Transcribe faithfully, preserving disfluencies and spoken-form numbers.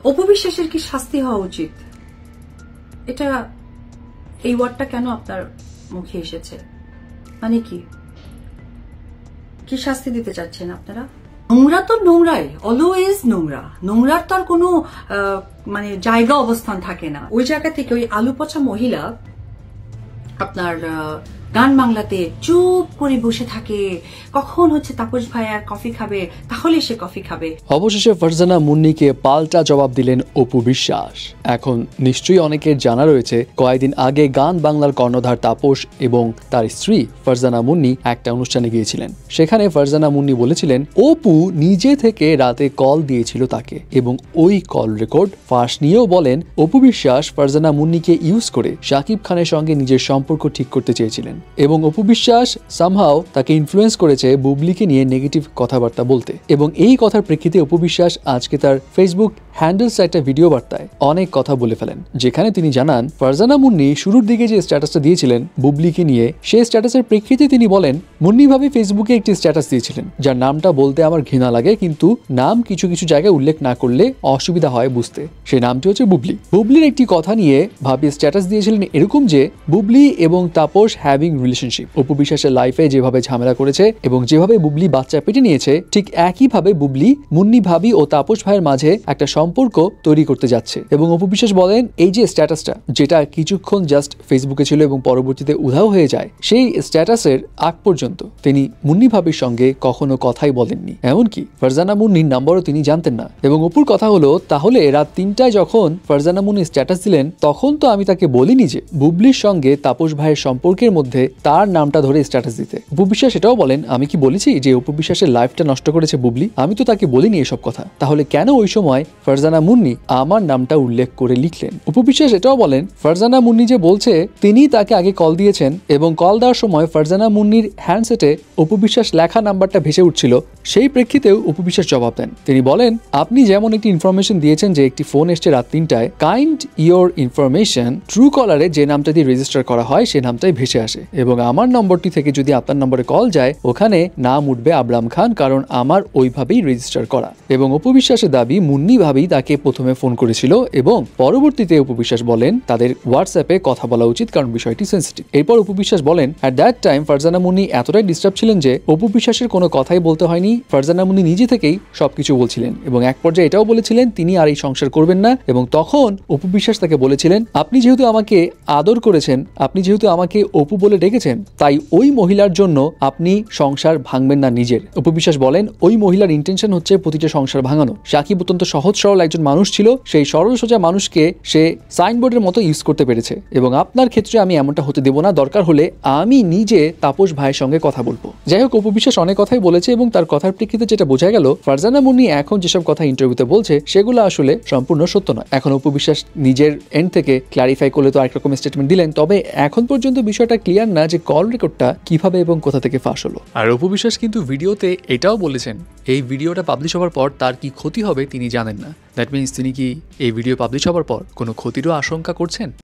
অপু বিশ্বাসের কি শাস্তি হওয়া উচিত? এটা এই ওয়ার্ডটা কেন আপনার মুখে এসেছে? মানে কি কি শাস্তি দিতে চাচ্ছেন আপনারা? নোংরা তো নোংরাই, অলওয়েজ নোংরা। নোংরার তো আর কোনো মানে জায়গা অবস্থান থাকে না। ওই জায়গা থেকে ওই আলু পচা মহিলা আপনার গান বাংলাতে চুপ করে বসে থাকে, কখন হচ্ছে তাপস ভাই আর কফি খাবে, তাহলে সে কফি খাবে। অবশেষে ফারজানা মুন্নিকে পাল্টা জবাব দিলেন অপু বিশ্বাস। এখন নিশ্চয়ই অনেকের জানা রয়েছে, কয়েকদিন আগে গান বাংলার কর্ণধার তাপস এবং তার স্ত্রী ফারজানা মুন্নি একটা অনুষ্ঠানে গিয়েছিলেন। সেখানে ফারজানা মুন্নি বলেছিলেন অপু নিজে থেকে রাতে কল দিয়েছিল তাকে, এবং ওই কল রেকর্ড ফাঁস নিয়েও বলেন অপু বিশ্বাস ফারজানা মুন্নিকে ইউজ করে শাকিব খানের সঙ্গে নিজের সম্পর্ক ঠিক করতে চেয়েছিলেন, এবং অপু বিশ্বাস সামহাও তাকে ইনফ্লুয়েন্স করেছে বুবলিকে নিয়ে নেগেটিভ কথাবার্তা বলতে। এবং এই কথার প্রেক্ষিতে অপু বিশ্বাস আজকে তার ফেসবুক হ্যান্ডেলস একটা ভিডিও বার্তায় অনেক কথা বলে ফেলেন, যেখানে তিনি জানান ফারজানা মুন্নি শুরুর দিকে যে স্ট্যাটাসটা দিয়েছিলেন বুবলিকে নিয়ে, সেই স্ট্যাটাসের প্রেক্ষিতে তিনি বলেন মুন্নি ভাবি ফেসবুকে একটি স্ট্যাটাস দিয়েছিলেন যার নামটা বলতে আমার ঘৃণা লাগে, কিন্তু নাম কিছু কিছু জায়গায় উল্লেখ না করলে অসুবিধা হয় বুঝতে। সেই নামটি হচ্ছে বুবলি। বুবলির একটি কথা নিয়ে ভাবি স্ট্যাটাস দিয়েছিলেন এরকম যে বুবলি এবং তাপস হ্যাভিং রিলেশনশিপ। অপু বিশ্বাসের লাইফে যেভাবে ঝামেলা করেছে এবং যেভাবে বুবলি বাচ্চা পেটে নিয়েছে, ঠিক একইভাবে বুবলি মুন্নি ভাবি ও তাপস ভাইয়ের মাঝে একটা সম্পর্ক তৈরি করতে যাচ্ছে। এবং অপু বিশ্বাস বলেন এই যে স্ট্যাটাসটা, যেটা কিছুক্ষণ জাস্ট ফেসবুকে ছিল এবং পরবর্তীতে উধাও হয়ে যায়, সেই স্ট্যাটাসের আগ পর্যন্ত তিনি মুন্নি ভাবির সঙ্গে কখনো কথাই বলেননি, এমনকি ফারজানা মুন্নির নাম্বারও তিনি জানতেন না। এবং অপুর কথা হলো, তাহলে রাত তিনটায় যখন ফারজানা মুন্নি স্ট্যাটাস দিলেন তখন তো আমি তাকে বলিনি যে বুবলির সঙ্গে তাপস ভাইয়ের সম্পর্কের মধ্যে তার নামটা ধরে স্ট্যাটাস দিতে। অপু বিশ্বাস এটাও বলেন আমি কি বলেছি যে অপু বিশ্বাসের লাইফটা নষ্ট করেছে বুবলি? আমি তো তাকে বলিনি এসব কথা। তাহলে কেন ওই সময় ফারজানা মুন্নি আমার নামটা উল্লেখ করে লিখলেন? অপু বিশ্বাস এটাও বলেন ফারজানা মুন্নি যে বলছে তিনি তাকে আগে কল দিয়েছেন, এবং কল দেওয়ার সময় ফারজানা মুন্নির হ্যান্ডসেটে অপু বিশ্বাস লেখা নাম্বারটা ভেসে উঠছিল, সেই প্রেক্ষিতেও অপু বিশ্বাস জবাব দেন। তিনি বলেন আপনি যেমন একটি ইনফরমেশন দিয়েছেন যে একটি ফোন এসছে রাত তিনটায়, কাইন্ড ইয়োর ইনফরমেশন ট্রু কলারে যে নামটা দিয়ে রেজিস্টার করা হয় সে নামটাই ভেসে আসে, এবং আমার নম্বরটি থেকে যদি আপনার নম্বরে কল যায় ওখানে নাম উঠবে আবরাম খান, কারণ আমার ওইভাবেই রেজিস্টার করা। এবং অপু বিশ্বাসের দাবি মুন্নি ভাবি তাকে প্রথমে ফোন করেছিল এবং পরবর্তীতে অপু বিশ্বাস বলেন তাদের হোয়াটসঅ্যাপে কথা বলা উচিত কারণ বিষয়টি সেন্সিটিভ। এরপর অপু বিশ্বাস বলেন at that time Farzana Munni এতটাই ডিস্টার্ব ছিলেন যে অপু বিশ্বাসের কোনো কথাই বলতে হয়নি, ফারজানা মুন্নি নিজে থেকেই সবকিছু বলছিলেন, এবং এক পর্যায়ে এটাও বলেছিলেন তিনি আর এই সংসার করবেন না। এবং তখন অপু বিশ্বাস তাকে বলেছিলেন আপনি যেহেতু আমাকে আদর করেছেন, আপনি যেহেতু আমাকে অপু বলে ডেকেছেন, তাই ওই মহিলার জন্য আপনি সংসার ভাঙবেন না নিজের। অপু বিশ্বাস বলেন ওই মহিলার ইন্টেনশন হচ্ছে প্রতিটা সংসার ভাঙানো। সাকিব অত্যন্ত সহজ সরল একজন মানুষ ছিল, সেই সরল সোজা মানুষকে সে সাইনবোর্ডের মতো ইউজ করতে পেরেছে, এবং আপনার ক্ষেত্রে আমি এমনটা হতে দেব না, দরকার হলে আমি নিজে তাপস ভাইয়ের সঙ্গে কথা বলবো। যাই হোক, অপু বিশ্বাস অনেক কথাই বলেছে এবং তার কথার প্রেক্ষিতে যেটা বোঝা গেল ফারজানা মুন্নি এখন যেসব কথা ইন্টারভিউতে বলছে সেগুলো আসলে সম্পূর্ণ সত্য নয়। এখন অপু বিশ্বাস নিজের এন্ড থেকে ক্লারিফাই করলে তো আরেক রকম স্টেটমেন্ট দিলেন, তবে এখন পর্যন্ত বিষয়টা ক্লিয়ার না যে কল রেকর্ডটা কিভাবে এবং কোথা থেকে ফাঁস হলো। আর অপু বিশ্বাস কিন্তু ভিডিওতে এটাও বলেছেন এই ভিডিওটা পাবলিশ হওয়ার পর তার কি ক্ষতি হবে তিনি জানেন না। দ্যাট মিনস তিনি কি এই ভিডিও পাবলিশ হওয়ার পর কোনো ক্ষতিরও আশঙ্কা করছেন?